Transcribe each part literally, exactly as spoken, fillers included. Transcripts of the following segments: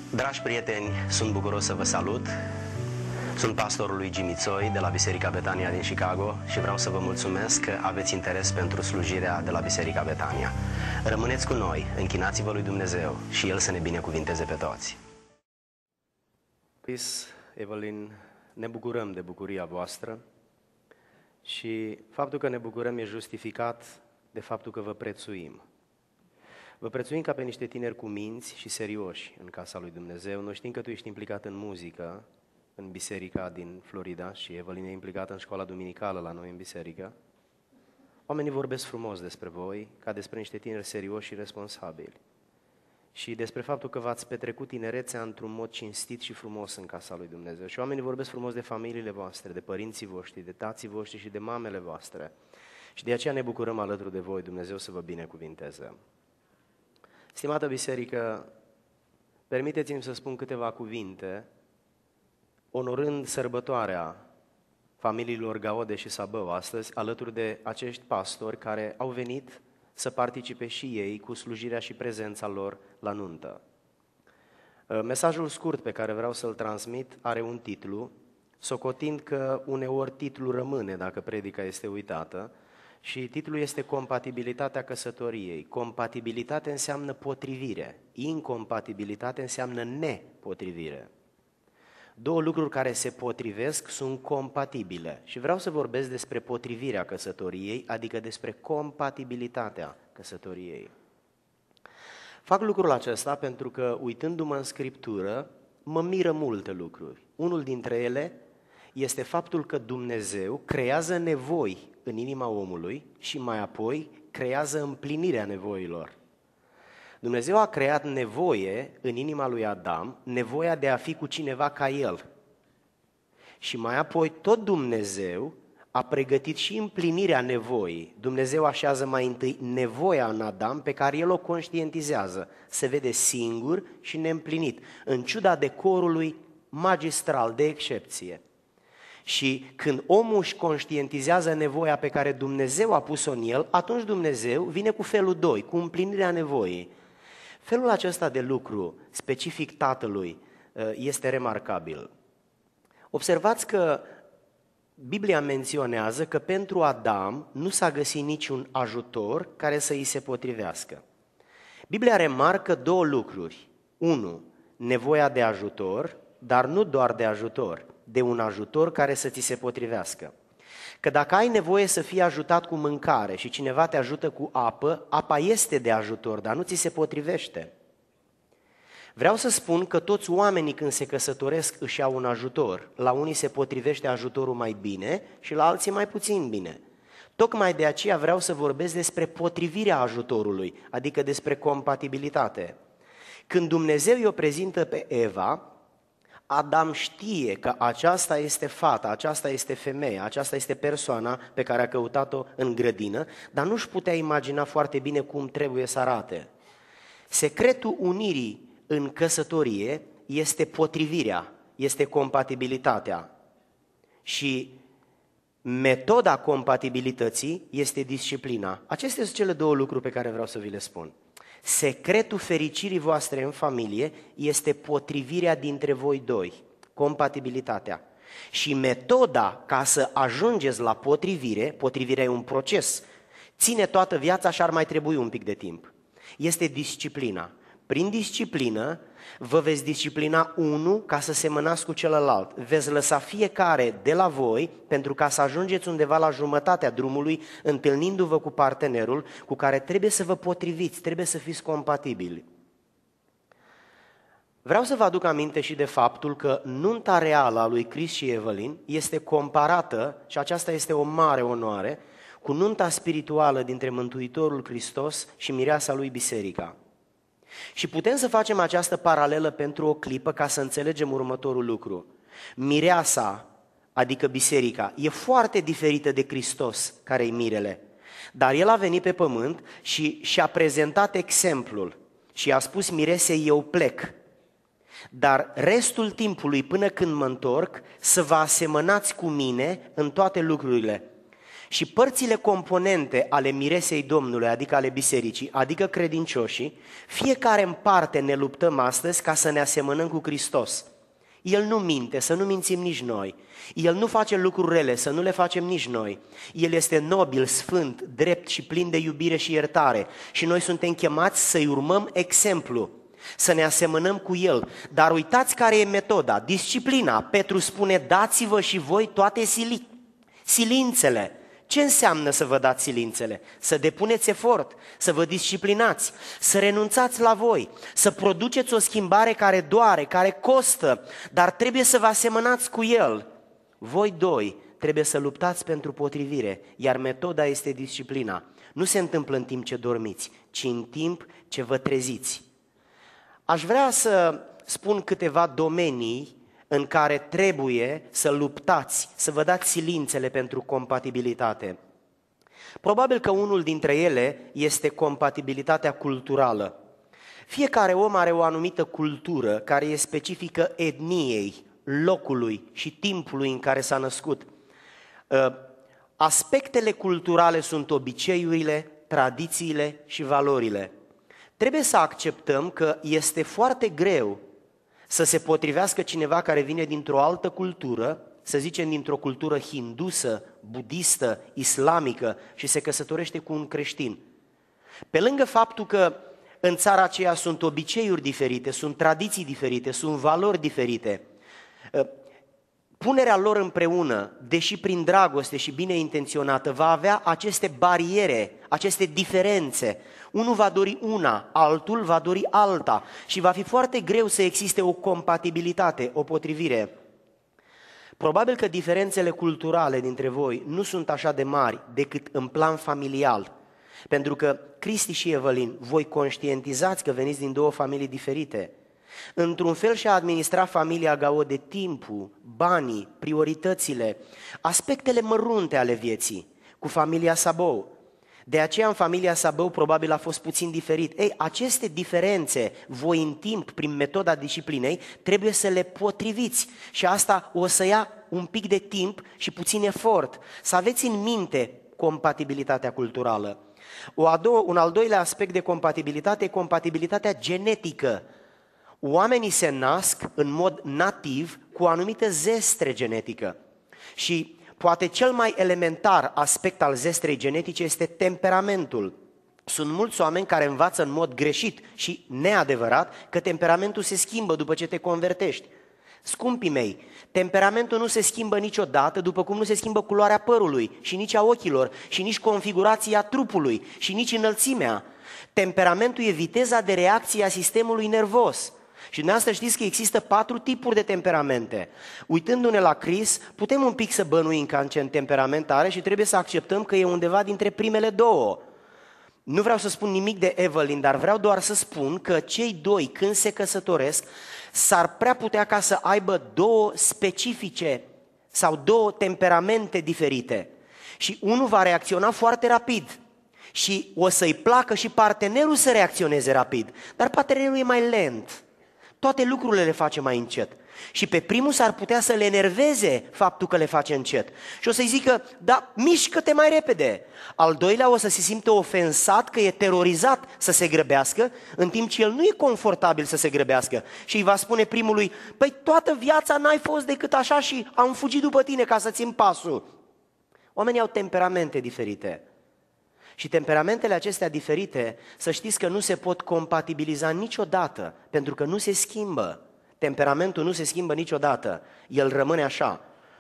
Dragi prieteni, sunt bucuros să vă salut. Sunt pastorul lui Jimmy Tsoi de la Biserica Betania din Chicago și vreau să vă mulțumesc că aveți interes pentru slujirea de la Biserica Betania. Rămâneți cu noi, închinați-vă lui Dumnezeu și El să ne binecuvinteze pe toți. Chris, Evelyn, ne bucurăm de bucuria voastră și faptul că ne bucurăm e justificat de faptul că vă prețuim. Vă prețuim ca pe niște tineri cu minți și serioși în casa lui Dumnezeu. Noi știm că tu ești implicat în muzică, în biserica din Florida și Evelyn e implicată în școala duminicală la noi în biserică. Oamenii vorbesc frumos despre voi, ca despre niște tineri serioși și responsabili. Și despre faptul că v-ați petrecut tinerețea într-un mod cinstit și frumos în casa lui Dumnezeu. Și oamenii vorbesc frumos de familiile voastre, de părinții voștri, de tații voștri și de mamele voastre. Și de aceea ne bucurăm alături de voi, Dumnezeu să vă binecuvinteze. Stimată biserică, permiteți-mi să spun câteva cuvinte, onorând sărbătoarea familiilor Gaode și Sabău astăzi, alături de acești pastori care au venit să participe și ei cu slujirea și prezența lor la nuntă. Mesajul scurt pe care vreau să-l transmit are un titlu, socotind că uneori titlul rămâne dacă predica este uitată, și titlul este Compatibilitatea căsătoriei. Compatibilitate înseamnă potrivire, incompatibilitate înseamnă nepotrivire. Două lucruri care se potrivesc sunt compatibile și vreau să vorbesc despre potrivirea căsătoriei, adică despre compatibilitatea căsătoriei. Fac lucrul acesta pentru că, uitându-mă în Scriptură, mă miră multe lucruri. Unul dintre ele este faptul că Dumnezeu creează nevoi în inima omului și mai apoi creează împlinirea nevoilor. Dumnezeu a creat nevoie în inima lui Adam, nevoia de a fi cu cineva ca el. Și mai apoi tot Dumnezeu a pregătit și împlinirea nevoii. Dumnezeu așează mai întâi nevoia în Adam pe care el o conștientizează, se vede singur și neîmplinit, în ciuda decorului magistral, de excepție. Și când omul își conștientizează nevoia pe care Dumnezeu a pus-o în el, atunci Dumnezeu vine cu felul doi, cu împlinirea nevoii. Felul acesta de lucru, specific Tatălui, este remarcabil. Observați că Biblia menționează că pentru Adam nu s-a găsit niciun ajutor care să îi se potrivească. Biblia remarcă două lucruri. Unu, nevoia de ajutor, dar nu doar de ajutor, de un ajutor care să ți se potrivească. Că dacă ai nevoie să fii ajutat cu mâncare și cineva te ajută cu apă, apa este de ajutor, dar nu ți se potrivește. Vreau să spun că toți oamenii când se căsătoresc își iau un ajutor. La unii se potrivește ajutorul mai bine și la alții mai puțin bine. Tocmai de aceea vreau să vorbesc despre potrivirea ajutorului, adică despre compatibilitate. Când Dumnezeu i-o prezintă pe Eva, Adam știe că aceasta este fata, aceasta este femeia, aceasta este persoana pe care a căutat-o în grădină, dar nu-și putea imagina foarte bine cum trebuie să arate. Secretul unirii în căsătorie este potrivirea, este compatibilitatea și metoda compatibilității este disciplina. Acestea sunt cele două lucruri pe care vreau să vi le spun. Secretul fericirii voastre în familie este potrivirea dintre voi doi, compatibilitatea. Și metoda ca să ajungeți la potrivire, potrivirea e un proces, ține toată viața și ar mai trebui un pic de timp. Este disciplina. Prin disciplină vă veți disciplina unul ca să semănați cu celălalt. Veți lăsa fiecare de la voi pentru ca să ajungeți undeva la jumătatea drumului, întâlnindu-vă cu partenerul cu care trebuie să vă potriviți, trebuie să fiți compatibili. Vreau să vă aduc aminte și de faptul că nunta reală a lui Chris și Evelyn este comparată, și aceasta este o mare onoare, cu nunta spirituală dintre Mântuitorul Hristos și mireasa lui Biserica. Și putem să facem această paralelă pentru o clipă ca să înțelegem următorul lucru. Mireasa, adică biserica, e foarte diferită de Hristos, care e mirele. Dar el a venit pe pământ și și-a prezentat exemplul și a spus miresei, eu plec. Dar restul timpului, până când mă întorc, să vă asemănați cu mine în toate lucrurile. Și părțile componente ale miresei Domnului, adică ale bisericii, adică credincioșii, fiecare în parte ne luptăm astăzi ca să ne asemănăm cu Hristos. El nu minte, să nu mințim nici noi. El nu face lucruri rele, să nu le facem nici noi. El este nobil, sfânt, drept și plin de iubire și iertare. Și noi suntem chemați să-i urmăm exemplu, să ne asemănăm cu El. Dar uitați care e metoda, disciplina. Petru spune, dați-vă și voi toate sili- silințele. Ce înseamnă să vă dați silințele? Să depuneți efort, să vă disciplinați, să renunțați la voi, să produceți o schimbare care doare, care costă, dar trebuie să vă asemănați cu El. Voi doi trebuie să luptați pentru potrivire, iar metoda este disciplina. Nu se întâmplă în timp ce dormiți, ci în timp ce vă treziți. Aș vrea să spun câteva domenii în care trebuie să luptați, să vă dați silințele pentru compatibilitate. Probabil că unul dintre ele este compatibilitatea culturală. Fiecare om are o anumită cultură care e specifică etniei, locului și timpului în care s-a născut. Aspectele culturale sunt obiceiurile, tradițiile și valorile. Trebuie să acceptăm că este foarte greu să se potrivească cineva care vine dintr-o altă cultură, să zicem dintr-o cultură hindusă, budistă, islamică și se căsătorește cu un creștin. Pe lângă faptul că în țara aceea sunt obiceiuri diferite, sunt tradiții diferite, sunt valori diferite, punerea lor împreună, deși prin dragoste și bine intenționată, va avea aceste bariere, aceste diferențe. Unul va dori una, altul va dori alta și va fi foarte greu să existe o compatibilitate, o potrivire. Probabil că diferențele culturale dintre voi nu sunt așa de mari decât în plan familial, pentru că Cristi și Evelin, voi conștientizați că veniți din două familii diferite. Într-un fel și-a administrat familia Gaude timpul, banii, prioritățile, aspectele mărunte ale vieții cu familia Sabou. De aceea în familia Sabău probabil a fost puțin diferit. Ei, aceste diferențe, voi în timp, prin metoda disciplinei, trebuie să le potriviți și asta o să ia un pic de timp și puțin efort. Să aveți în minte compatibilitatea culturală. O a doua, un al doilea aspect de compatibilitate e compatibilitatea genetică. Oamenii se nasc în mod nativ cu o anumită zestre genetică și poate cel mai elementar aspect al zestrei genetice este temperamentul. Sunt mulți oameni care învață în mod greșit și neadevărat că temperamentul se schimbă după ce te convertești. Scumpii mei, temperamentul nu se schimbă niciodată, după cum nu se schimbă culoarea părului și nici a ochilor și nici configurația trupului și nici înălțimea. Temperamentul e viteza de reacție a sistemului nervos. Și dumneavoastră știți că există patru tipuri de temperamente. Uitându-ne la Chris, putem un pic să bănuim că în temperament are și trebuie să acceptăm că e undeva dintre primele două. Nu vreau să spun nimic de Evelyn, dar vreau doar să spun că cei doi, când se căsătoresc, s-ar prea putea ca să aibă două specifice sau două temperamente diferite. Și unul va reacționa foarte rapid și o să-i placă și partenerul să reacționeze rapid, dar partenerul e mai lent. Toate lucrurile le face mai încet. Și pe primul s-ar putea să le enerveze faptul că le face încet. Și o să-i zică, da, mișcă-te mai repede. Al doilea o să se simte ofensat, că e terorizat să se grăbească, în timp ce el nu e confortabil să se grăbească. Și îi va spune primului, păi toată viața n-ai fost decât așa și am fugit după tine ca să țin pasul. Oamenii au temperamente diferite. Și temperamentele acestea diferite, să știți că nu se pot compatibiliza niciodată, pentru că nu se schimbă. Temperamentul nu se schimbă niciodată, el rămâne așa.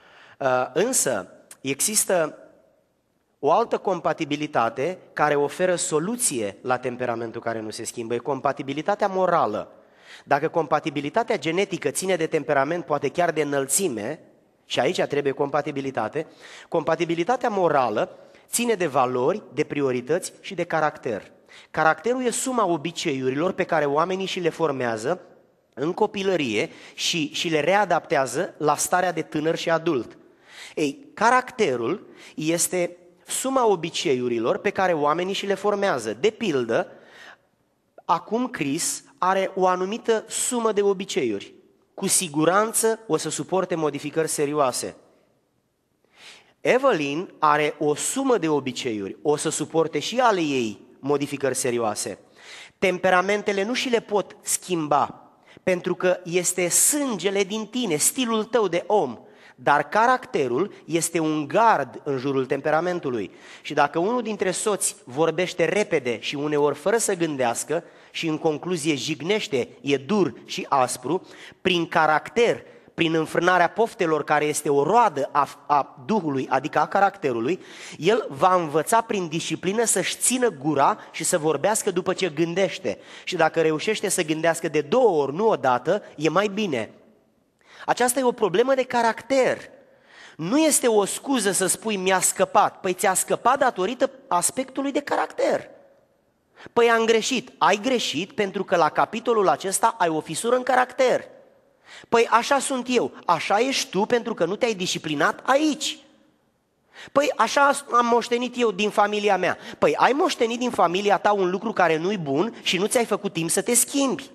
Însă există o altă compatibilitate care oferă soluție la temperamentul care nu se schimbă, e compatibilitatea morală. Dacă compatibilitatea genetică ține de temperament, poate chiar de înălțime, și aici trebuie compatibilitate, compatibilitatea morală ține de valori, de priorități și de caracter. Caracterul e suma obiceiurilor pe care oamenii și le formează în copilărie și, și le readaptează la starea de tânăr și adult. Ei, caracterul este suma obiceiurilor pe care oamenii și le formează. De pildă, acum Chris are o anumită sumă de obiceiuri. Cu siguranță o să suporte modificări serioase. Evelyn are o sumă de obiceiuri, o să suporte și ale ei modificări serioase. Temperamentele nu și le pot schimba, pentru că este sângele din tine, stilul tău de om, dar caracterul este un gard în jurul temperamentului. Și dacă unul dintre soți vorbește repede și uneori fără să gândească și în concluzie jignește, e dur și aspru, prin caracter, prin înfrânarea poftelor care este o roadă a, a Duhului, adică a caracterului, el va învăța prin disciplină să-și țină gura și să vorbească după ce gândește. Și dacă reușește să gândească de două ori, nu o dată, e mai bine. Aceasta e o problemă de caracter. Nu este o scuză să spui mi-a scăpat. Păi ți-a scăpat datorită aspectului de caracter. Păi am greșit. Ai greșit pentru că la capitolul acesta ai o fisură în caracter. Păi așa sunt eu, așa ești tu pentru că nu te-ai disciplinat aici. Păi așa am moștenit eu din familia mea. Păi ai moștenit din familia ta un lucru care nu-i bun și nu ți-ai făcut timp să te schimbi.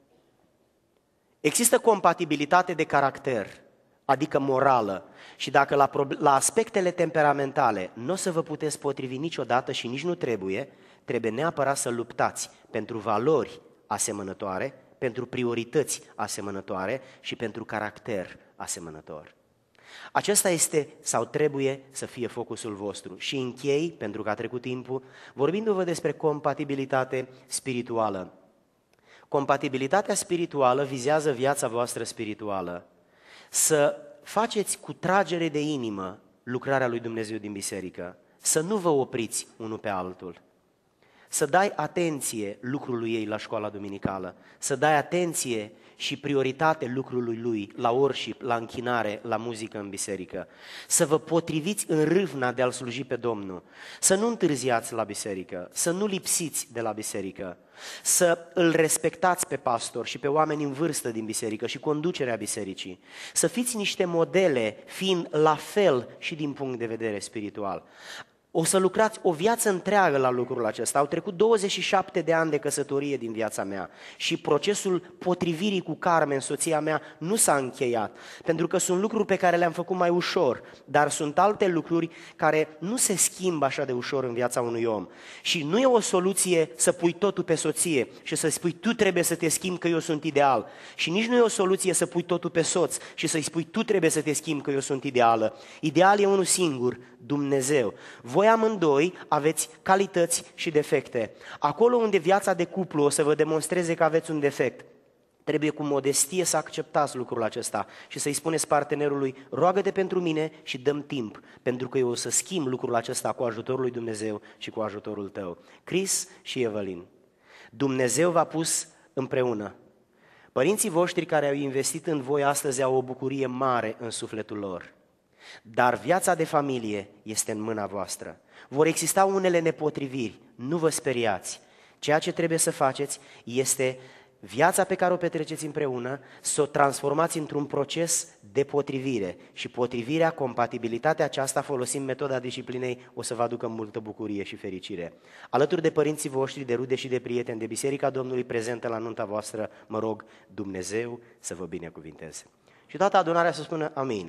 Există compatibilitate de caracter, adică morală, și dacă la, la aspectele temperamentale nu o să vă puteți potrivi niciodată și nici nu trebuie, trebuie neapărat să luptați pentru valori asemănătoare, pentru priorități asemănătoare și pentru caracter asemănător. Acesta este sau trebuie să fie focusul vostru. Și închei, pentru că a trecut timpul, vorbindu-vă despre compatibilitate spirituală. Compatibilitatea spirituală vizează viața voastră spirituală. Să faceți cu tragere de inimă lucrarea lui Dumnezeu din biserică, să nu vă opriți unul pe altul. Să dai atenție lucrului ei la școala duminicală, să dai atenție și prioritate lucrului lui la worship, la închinare, la muzică în biserică. Să vă potriviți în râvna de a-L sluji pe Domnul, să nu întârziați la biserică, să nu lipsiți de la biserică, să îl respectați pe pastor și pe oameni în vârstă din biserică și conducerea bisericii, să fiți niște modele fiind la fel și din punct de vedere spiritual. O să lucrați o viață întreagă la lucrul acesta. Au trecut douăzeci și șapte de ani de căsătorie din viața mea și procesul potrivirii cu Carmen, soția mea, nu s-a încheiat. Pentru că sunt lucruri pe care le-am făcut mai ușor, dar sunt alte lucruri care nu se schimbă așa de ușor în viața unui om. Și nu e o soluție să pui totul pe soție și să spui tu trebuie să te schimbi că eu sunt ideal. Și nici nu e o soluție să pui totul pe soț și să-i spui tu trebuie să te schimbi că eu sunt ideală. Ideal e unul singur, Dumnezeu. Voi amândoi aveți calități și defecte. Acolo unde viața de cuplu o să vă demonstreze că aveți un defect, trebuie cu modestie să acceptați lucrul acesta și să-i spuneți partenerului, roagă-te pentru mine și dăm timp, pentru că eu o să schimb lucrul acesta cu ajutorul lui Dumnezeu și cu ajutorul tău. Chris și Evelyn, Dumnezeu v-a pus împreună. Părinții voștri care au investit în voi astăzi au o bucurie mare în sufletul lor. Dar viața de familie este în mâna voastră. Vor exista unele nepotriviri, nu vă speriați. Ceea ce trebuie să faceți este viața pe care o petreceți împreună, să o transformați într-un proces de potrivire. Și potrivirea, compatibilitatea aceasta, folosind metoda disciplinei, o să vă aducă multă bucurie și fericire. Alături de părinții voștri, de rude și de prieteni, de Biserica Domnului prezentă la nunta voastră, mă rog Dumnezeu să vă binecuvinteze. Și toată adunarea să spună amin.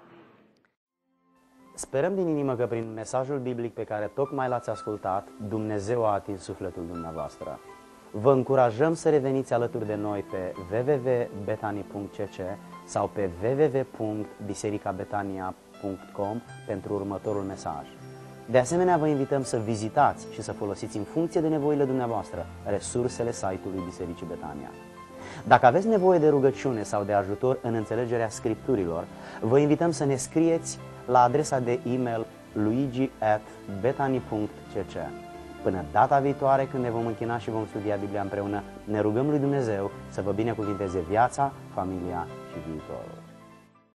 Sperăm din inimă că prin mesajul biblic pe care tocmai l-ați ascultat, Dumnezeu a atins sufletul dumneavoastră. Vă încurajăm să reveniți alături de noi pe w w w punct betani punct c c sau pe w w w punct biserica betania punct com pentru următorul mesaj. De asemenea, vă invităm să vizitați și să folosiți în funcție de nevoile dumneavoastră resursele site-ului Bisericii Betania. Dacă aveți nevoie de rugăciune sau de ajutor în înțelegerea Scripturilor, vă invităm să ne scrieți la adresa de e-mail luigi at betani punct c c. Până data viitoare, când ne vom închina și vom studia Biblia împreună, ne rugăm lui Dumnezeu să vă binecuvinteze viața, familia și viitorul.